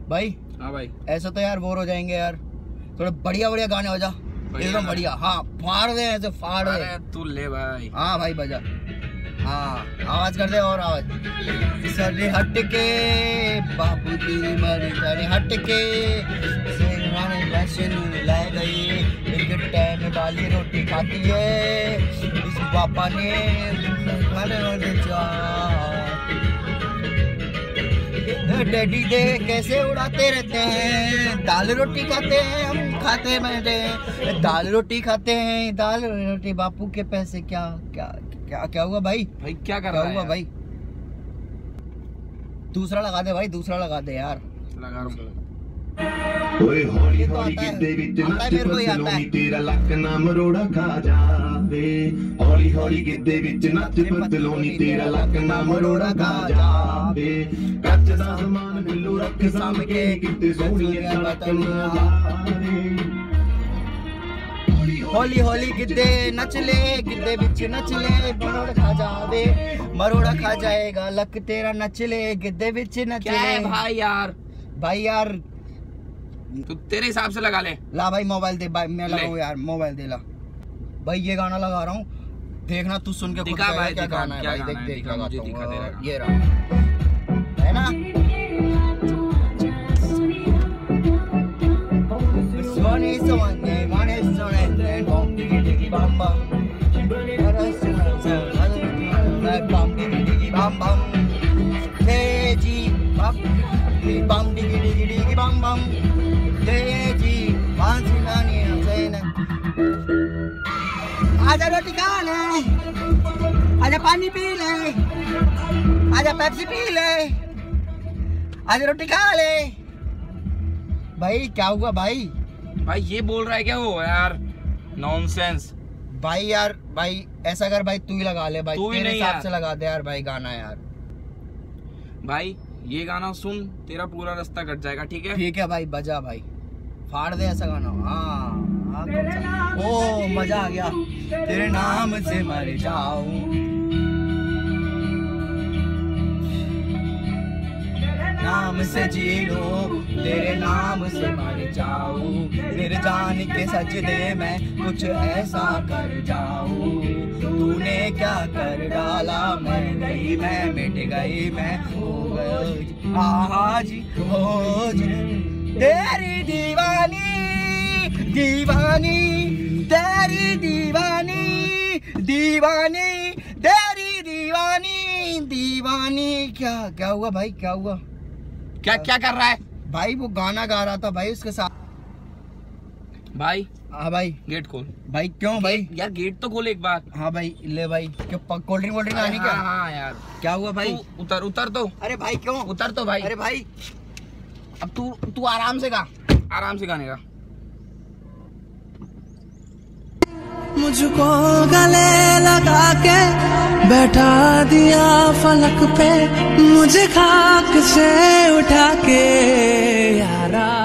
भाई। हाँ भाई। ऐसा तो यार बोर हो जाएंगे यार, थोड़े बढ़िया बढ़िया गाने हो जा, एकदम बढ़िया। हाँ फाड़ दे ऐसे, फाड़ दे तू ले भाई। हाँ भाई बजा, हाँ आवाज कर दे और आवाज। सरे हट के बापू की मरी सरे हट के ला गई, एक टाइम वाली रोटी खाती है इस पापा ने डैडी दे कैसे उड़ाते रहते हैं, दाल रोटी खाते हैं हम, खाते मैंने दाल रोटी खाते हैं, दाल रोटी। बापू के पैसे क्या क्या क्या क्या हुआ भाई? भाई क्या कर रहा है हुआ भाई? दूसरा लगा दे भाई, दूसरा लगा दे यार। लगा रहा हूं। ओए हौली हौली गिद्दे विच नच पतलोनी तेरा लक ना मरोड़ा खा जावे, हौली हौली गिद्दे विच नच पतलोनी तेरा लक ना मरोड़ा खा जावे, कच्च दा समान बिल्लू रख साम के किते सोहणियां बतनियां लावे। हौली हौली गिद्दे नच ले, गिद्दे विच नच ले, मरोड़ा खा जावे, मरोड़ा खा जाएगा लक तेरा नच ले, गिद्दे विच नच ले। भाई यार, भाई यार तू तेरे हिसाब से लगा ले। ला भाई मोबाइल दे भाई, मैं लगाऊं यार, मोबाइल दे ला भाई। ये गाना लगा रहा हूँ, देखना तू सुन के खुद दिखा भाई, क्या गाना है भाई। देख देख दिखा, मुझे दिखा दे रहा ये रहा है ना। सोने सोने माने सोने बम डिगी डिगी बम बम, बम डिगी डिगी बम बम, तेजी बम डिगी डिगी डिगी बम बम, तेजी बांसी नानी हसैन। आजा रोटी खा ले, आजा पानी पी ले, आजा पेप्सी पी ले, आजा रोटी खा ले। भाई क्या हुआ भाई? भाई ये बोल रहा है क्या वो यार? नॉनसेंस भाई यार, भाई ऐसा कर भाई, तू ही लगा ले भाई, तेरे हिसाब से लगा दे यार भाई गाना यार। भाई ये गाना सुन, तेरा पूरा रास्ता कट जाएगा, ठीक है? ठीक है भाई, बजा भाई, फाड़ दे ऐसा गाना। हाँ ओ मजा आ गया। तेरे नाम से मर जाऊं, नाम से जी लो, तेरे नाम से मर जाऊं, तेरे जान के सजदे में कुछ ऐसा कर जाऊं, तूने क्या कर डाला, मर गई मैं, मिट गई मैं, हो गई आज हो तेरी दीवानी दीवानी, तेरी दीवानी दीवानी, तेरी दीवानी दीवानी। क्या क्या हुआ भाई? क्या हुआ? क्या क्या कर रहा है भाई? वो गाना गा रहा था भाई उसके साथ भाई। हाँ भाई गेट खोल भाई। क्यों भाई? यार गेट तो खोल एक बार। हाँ भाई ले भाई, क्यों कोल्ड ड्रिंक वोल्ड ड्रिंक आनी क्या? हाँ यार क्या हुआ भाई? उतर उतर तो। अरे भाई क्यों? उतर तो भाई। अरे भाई अब तू आराम से गा, आराम से गाने का। मुझको गले लगा के बैठा दिया फलक पे, मुझे खाक से उठा के यारा।